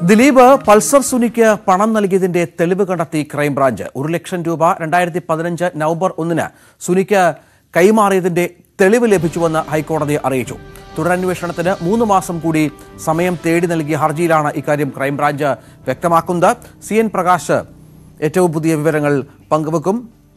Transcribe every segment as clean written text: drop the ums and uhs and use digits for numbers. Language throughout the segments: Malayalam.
ദിലീപ് പൾസർ സുനിക്ക് പണം നൽകിയതിന്റെ തെളിവ് കണ്ടെത്തി ക്രൈംബ്രാഞ്ച്. 1 ലക്ഷം രൂപ 2015 നവംബർ 1 സുനിക്ക് കൈമാറിയതിന്റെ തെളിവ് ലഭിച്ചുവെന്ന് ഹൈക്കോടതി അറിയിച്ചു. തുടരന്വേഷണത്തിന് 3 മാസം കൂടി സമയം തേടി നൽകിയ ഹർജിയിലാണ് ഇക്കാര്യം ക്രൈംബ്രാഞ്ച് വ്യക്തമാക്കുന്നത്. CN പ്രകാശ് ഏറ്റവും പുതിയ വിവരങ്ങൾ പങ്കുവെക്കും.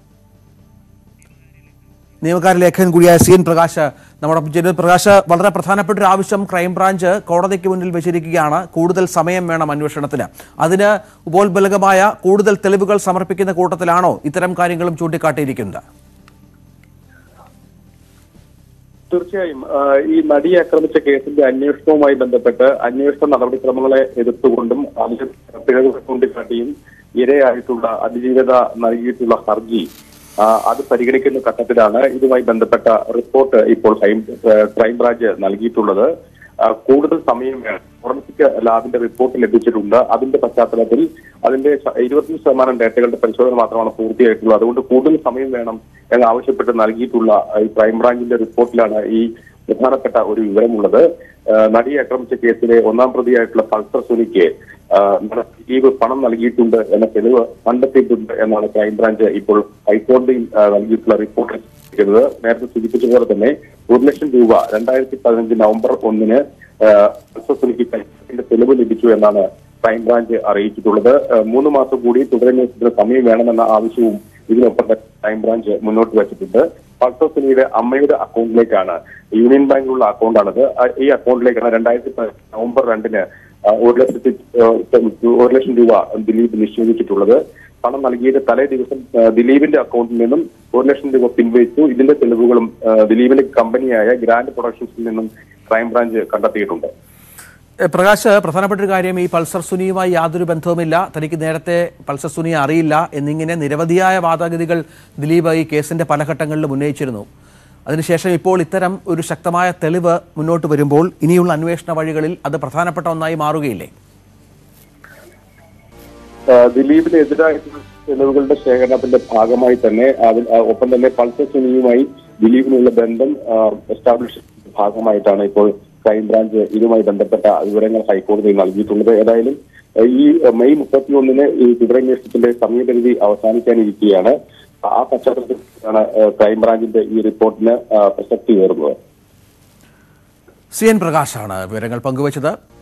നിയമകാര്യ ലേഖകൻ കൂടിയായ CN പ്രകാശ് നമ്മുടെ ജനറൽ പ്രകാശ്, വളരെ പ്രധാനപ്പെട്ട ഒരു ആവശ്യം ക്രൈംബ്രാഞ്ച് കോടതിക്ക് മുന്നിൽ വെച്ചിരിക്കുകയാണ്. കൂടുതൽ സമയം വേണം അന്വേഷണത്തിന്. അതിന് ഉപോത്ബലകമായ കൂടുതൽ തെളിവുകൾ സമർപ്പിക്കുന്ന കൂട്ടത്തിലാണോ ഇത്തരം കാര്യങ്ങളും ചൂണ്ടിക്കാട്ടിയിരിക്കുന്നത്? തീർച്ചയായും ഈ നടിയെ ആക്രമിച്ച കേസിന്റെ അന്വേഷണവുമായി ബന്ധപ്പെട്ട് അന്വേഷണ നടപടിക്രമങ്ങളെ എതിർത്തുകൊണ്ടും അതിന്റെ പിഴവുകൾ ചൂണ്ടിക്കാട്ടിയും ഇരയായിട്ടുള്ള അതിജീവിത നൽകിയിട്ടുള്ള ഹർജി അത് പരിഗണിക്കുന്ന ഘട്ടത്തിലാണ് ഇതുമായി ബന്ധപ്പെട്ട റിപ്പോർട്ട് ഇപ്പോൾ ക്രൈംബ്രാഞ്ച് നൽകിയിട്ടുള്ളത്. കൂടുതൽ സമയം വേണം. ഫോറൻസിക് ലാബിന്റെ റിപ്പോർട്ട് ലഭിച്ചിട്ടുണ്ട്. അതിന്റെ പശ്ചാത്തലത്തിൽ അതിന്റെ 25% ഡേറ്റകളുടെ പരിശോധന മാത്രമാണ് പൂർത്തിയായിട്ടുള്ളത്. അതുകൊണ്ട് കൂടുതൽ സമയം വേണം എന്നാവശ്യപ്പെട്ട് നൽകിയിട്ടുള്ള ഈ ക്രൈംബ്രാഞ്ചിന്റെ റിപ്പോർട്ടിലാണ് ഈ പ്രധാനപ്പെട്ട ഒരു വിവരമുള്ളത്. നടിയെ ആക്രമിച്ച കേസിലെ 1ാം പ്രതിയായിട്ടുള്ള പൾസർ സുനിക്ക് ദിലീപ് പണം നൽകിയിട്ടുണ്ട് എന്ന തെളിവ് കണ്ടെത്തിയിട്ടുണ്ട് എന്നാണ് ക്രൈംബ്രാഞ്ച് ഇപ്പോൾ ഹൈക്കോടതിയിൽ നൽകിയിട്ടുള്ള റിപ്പോർട്ട്. നേരത്തെ സൂചിപ്പിച്ചതുപോലെ തന്നെ 1 ലക്ഷം രൂപ 2015 നവംബർ 1 പൾസർ സുനിക്ക് കൈമാറിയതിന്റെ തെളിവ് ലഭിച്ചു എന്നാണ് ക്രൈംബ്രാഞ്ച് അറിയിച്ചിട്ടുള്ളത്. 3 മാസം കൂടി തുടരന്വേഷണത്തിന് സമയം വേണമെന്ന ആവശ്യവും ഇതിനൊപ്പം ക്രൈംബ്രാഞ്ച് മുന്നോട്ട് വെച്ചിട്ടുണ്ട്. പൾസർ സുനിയുടെ അമ്മയുടെ അക്കൗണ്ടിലേക്കാണ്, യൂണിയൻ ബാങ്കിലുള്ള അക്കൗണ്ടാണത്. ഈ അക്കൗണ്ടിലേക്കാണ് 2015 നവംബർ 2 1 ലക്ഷം രൂപ ദിലീപ് നിക്ഷേപിച്ചിട്ടുള്ളത്. പണം നൽകിയത് തലേ ദിവസം ദിലീപിന്റെ അക്കൗണ്ടിൽ നിന്നും 1 ലക്ഷം രൂപ പിൻവലിച്ചു. ഇതിന്റെ തെളിവുകളും ദിലീപിന്റെ കമ്പനിയായ ഗ്രാൻഡ് പ്രൊഡക്ഷൻസിൽ നിന്നും ക്രൈംബ്രാഞ്ച് കണ്ടെത്തിയിട്ടുണ്ട്. പ്രകാശ്, പ്രധാനപ്പെട്ട ഒരു കാര്യം, ഈ പൾസർ സുനിയുമായി യാതൊരു ബന്ധവുമില്ല, തനിക്ക് നേരത്തെ പൾസർ സുനിയെ അറിയില്ല എന്നിങ്ങനെ നിരവധിയായ വാദഗതികൾ ദിലീപ് ഈ കേസിന്റെ പല ഘട്ടങ്ങളിലും ഉന്നയിച്ചിരുന്നു. അതിനുശേഷം ഇപ്പോൾ ഇത്തരം ഒരു ശക്തമായ തെളിവ് മുന്നോട്ട് വരുമ്പോൾ ഇനിയുള്ള അന്വേഷണ വഴികളിൽ അത് പ്രധാനപ്പെട്ട ഒന്നായി മാറുകയില്ലേ? ദിലീപിനെതിരായിട്ടുള്ള തെളിവുകളുടെ ശേഖരണത്തിന്റെ ഭാഗമായി തന്നെ ഒപ്പം തന്നെ പൾസർ സുനിയുമായി ദിലീപിനുള്ള ബന്ധം എസ്റ്റാബ്ലിഷ് ഭാഗമായിട്ടാണ് ഇപ്പോൾ ക്രൈംബ്രാഞ്ച് ഇതുമായി ബന്ധപ്പെട്ട വിവരങ്ങൾ ഹൈക്കോടതിയിൽ നൽകിയിട്ടുള്ളത്. ഏതായാലും ഈ മെയ് 31 ഈ തുടരന്വേഷണത്തിന്റെ സമയപരിധി അവസാനിക്കാനിരിക്കുകയാണ്. ആ പശ്ചാത്തലത്തിലാണ് ക്രൈംബ്രാഞ്ചിന്റെ ഈ റിപ്പോർട്ടിന് പ്രസക്തി ഏറുന്നത്. CN പ്രകാശാണ് വിവരങ്ങൾ പങ്കുവച്ചത്.